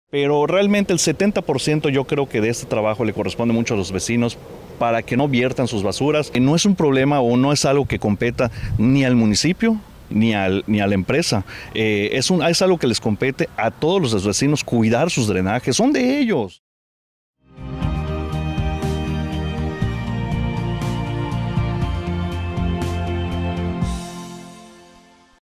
Pero realmente el 70% yo creo que de este trabajo le corresponde mucho a los vecinos para que no viertan sus basuras. No es un problema o no es algo que competa ni al municipio ni a la empresa. Es algo que les compete a todos los vecinos cuidar sus drenajes, son de ellos.